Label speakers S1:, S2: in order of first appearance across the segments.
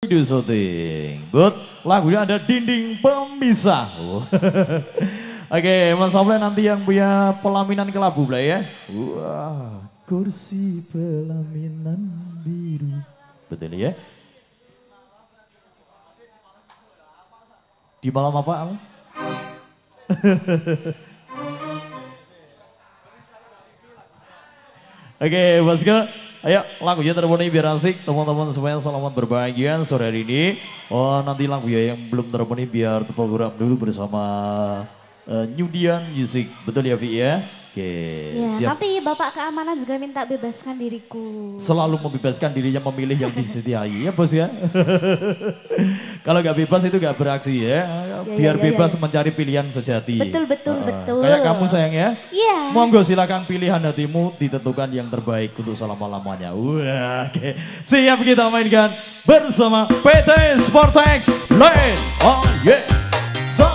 S1: Video syuting, but lagunya ada dinding pemisah. Oke, Mas Sofle nanti yang punya pelaminan kelabu lah ya. Wah, kursi pelaminan biru. Betul ya? Di malam apa? Al? Oke, bosku. Ayo lagunya terpenuhi biar asik. Teman-teman semuanya selamat berbahagia sore hari ini. Oh nanti lagu ya yang belum terpenuhi biar terprogram dulu bersama New Dian Music. Betul ya Vi ya? Oke,
S2: ya,
S1: siap.
S2: Nanti Bapak Keamanan juga minta bebaskan diriku.
S1: Selalu membebaskan dirinya memilih yang disetiai ya bos ya. Kalau nggak bebas itu nggak beraksi ya. Biar bebas mencari pilihan sejati.
S2: Betul.
S1: Kayak kamu sayang ya.
S2: Iya.
S1: Monggo silakan pilihan hatimu ditentukan yang terbaik untuk selama-lamanya. Wah, oke. Siap kita mainkan bersama PT Sportex Lane. Oh yeah. So.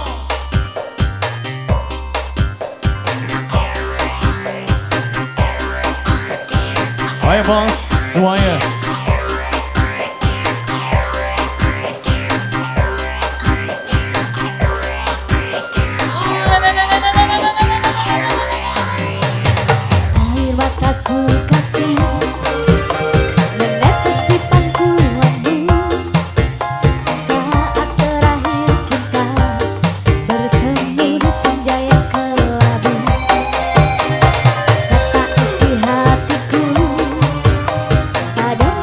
S1: Ayo bos, semuanya.
S2: Air mataku kasih menetes di pangkuanmu saat terakhir kita bertemu di senja yang kelabu. Kata isi hatiku pada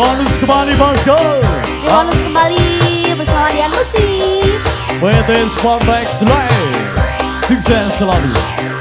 S1: bonus kembali bosku.
S2: Bonus kembali bersama Dian Lucy.
S1: PT Sportback Live. Sukses selalu.